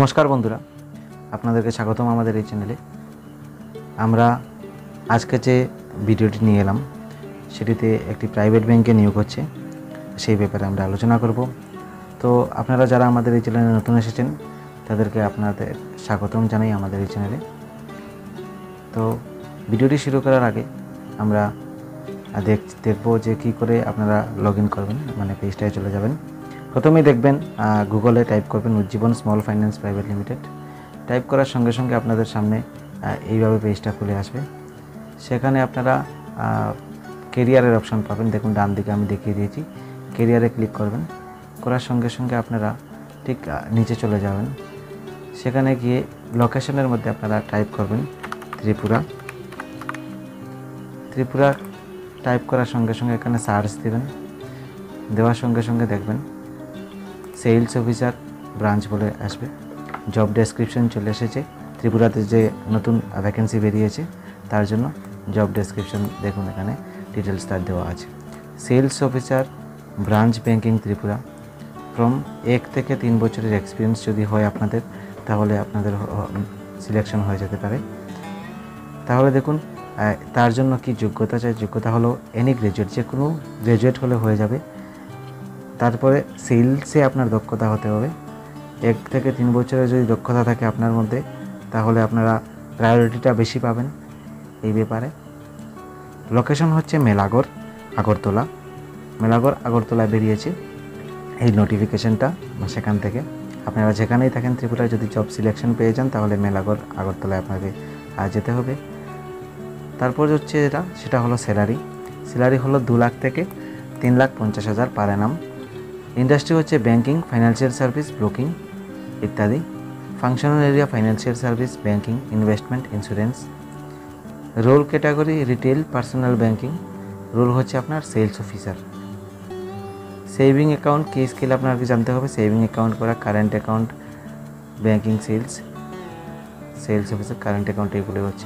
নমস্কার বন্ধুরা, আপনাদেরকে স্বাগতম আমাদের এই চ্যানেলে। আমরা আজকে যে ভিডিওটি নিয়ে এলাম সেটিতে একটি প্রাইভেট ব্যাংকে নিয়োগ হচ্ছে, সেই ব্যাপারে আমরা আলোচনা করব। তো আপনারা যারা আমাদের এই চ্যানেলে নতুন এসেছেন তাদেরকে আপনাদের স্বাগতম জানাই আমাদের এই চ্যানেলে। তো ভিডিওটি শুরু করার আগে আমরা দেখব যে কী করে আপনারা লগ ইন করবেন, মানে পেজটায় চলে যাবেন। প্রথমেই দেখবেন গুগলে টাইপ করবেন Ujjivan small finance private limited. Type করার সঙ্গে সঙ্গে আপনাদের সামনে এইভাবে পেজটা খুলে আসবে। সেখানে আপনারা কেরিয়ারের অপশন পাবেন। দেখুন ডান দিকে আমি দেখিয়ে দিয়েছি, কেরিয়ারে ক্লিক করবেন। করার সঙ্গে সঙ্গে আপনারা ঠিক নিচে চলে যাবেন। সেখানে গিয়ে লোকেশনের মধ্যে আপনারা টাইপ করবেন ত্রিপুরা। টাইপ করার সঙ্গে সঙ্গে এখানে সার্চ দেবেন। দেওয়ার সঙ্গে সঙ্গে দেখবেন সেলস অফিসার ব্রাঞ্চ বলে আসবে। জব ডেসক্রিপশন চলে এসেছে। ত্রিপুরাতে যে নতুন ভ্যাকেন্সি বেরিয়েছে তার জন্য জব ডেসক্রিপশন দেখুন, এখানে ডিটেলস তার দেওয়া আছে। Sales officer branch banking Tripura, from 1 থেকে 3 বছরের এক্সপিরিয়েন্স যদি হয় আপনাদের, তাহলে আপনাদের সিলেকশন হয়ে যেতে পারে। তাহলে দেখুন তার জন্য কি যোগ্যতা চাই। যোগ্যতা হলো এনি গ্র্যাজুয়েট, যে কোনো গ্র্যাজুয়েট হলে হয়ে যাবে। তারপরে সেলসে আপনার দক্ষতা হতে হবে। 1 থেকে 3 বছরের যদি দক্ষতা থাকে আপনার মধ্যে, তাহলে আপনারা প্রায়োরিটিটা বেশি পাবেন এই ব্যাপারে। লোকেশন হচ্ছে মেলাগড় আগরতলায় বেরিয়েছে এই নোটিফিকেশনটা। সেখান থেকে আপনারা যেখানেই থাকেন ত্রিপুরায় যদি জব সিলেকশন পেয়ে যান, তাহলে মেলাগড় আগরতলায় আপনাকে যেতে হবে। তারপর হচ্ছে সেটা হলো স্যালারি হলো 2 লাখ থেকে 3,50,000 পার অ্যানাম। ইন্ডাস্ট্রি হচ্ছে ব্যাংকিং, ফাইন্যান্সিয়াল সার্ভিস, ব্রোকিং ইত্যাদি। Functional area financial service, banking, investment, insurance. Role category retail, personal banking. Role হচ্ছে আপনার সেলস অফিসার। সেভিং অ্যাকাউন্ট কি স্কিল আপনাকে জানতে হবে। সেভিং অ্যাকাউন্ট করা, current account, banking, sales officer, current account, এগুলো হচ্ছে।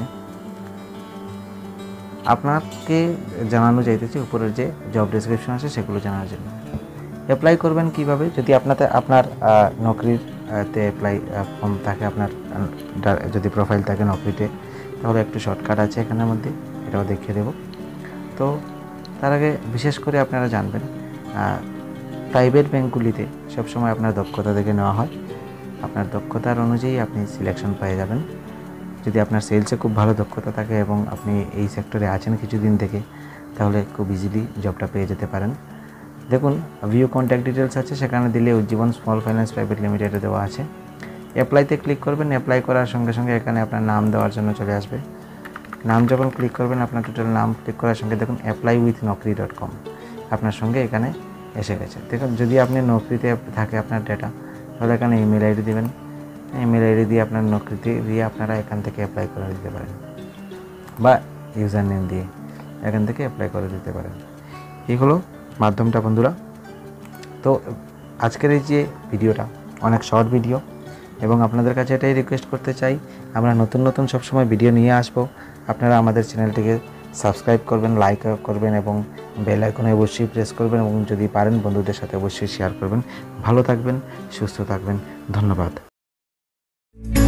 আপনাকে জানানো যাইতেছে উপরের যে জব ডেসক্রিপশন আছে সেগুলো জানার জন্য। অ্যাপ্লাই করবেন কিভাবে? যদি আপনার নকরিতে অ্যাপ্লাই ফর্ম থাকে, আপনার যদি প্রোফাইল থাকে নকরিতে, তাহলে একটু শর্টকাট আছে এখানের মধ্যে, এটাও দেখিয়ে দেব। তো তার আগে বিশেষ করে আপনারা জানবেন প্রাইভেট ব্যাঙ্কগুলিতে সবসময় আপনার দক্ষতা দেখে নেওয়া হয়। আপনার দক্ষতার অনুযায়ী আপনি সিলেকশন পেয়ে যাবেন। যদি আপনার সেলসে খুব ভালো দক্ষতা থাকে এবং আপনি এই সেক্টরে আছেন কিছুদিন থেকে, তাহলে খুব ইজিলি জবটা পেয়ে যেতে পারেন। দেখুন ভিউ কন্ট্যাক্ট ডিটেলস আছে, সেখানে দিলে উজ্জীবন স্মল ফাইন্যান্স প্রাইভেট লিমিটেডে দেওয়া আছে। অ্যাপ্লাইতে ক্লিক করবেন। অ্যাপ্লাই করার সঙ্গে সঙ্গে এখানে আপনার নাম দেওয়ার জন্য চলে আসবে। নাম যখন ক্লিক করবেন, আপনার টোটাল নাম ক্লিক করার সঙ্গে দেখুন apply.with naukri.com আপনার সঙ্গে এখানে এসে গেছে। দেখুন যদি আপনি নকরিতে থাকে আপনার ডেটা, তাহলে এখানে ইমেল আইডি দেবেন। ইমেল আইডি দিয়ে আপনার নকরিতে দিয়ে আপনারা এখান থেকে অ্যাপ্লাই করে দিতে পারেন, বা ইউজার নেম দিয়ে এখান থেকে অ্যাপ্লাই করে দিতে পারেন। এই হলো মাধ্যমটা বন্ধুরা। তো আজকের এই যে ভিডিওটা অনেক শর্ট ভিডিও, এবং আপনাদের কাছে এটাই রিকোয়েস্ট করতে চাই, আমরা নতুন নতুন সবসময় ভিডিও নিয়ে আসবো। আপনারা আমাদের চ্যানেলটিকে সাবস্ক্রাইব করবেন, লাইক করবেন এবং বেল আইকনে অবশ্যই প্রেস করবেন, এবং যদি পারেন বন্ধুদের সাথে অবশ্যই শেয়ার করবেন। ভালো থাকবেন, সুস্থ থাকবেন। ধন্যবাদ।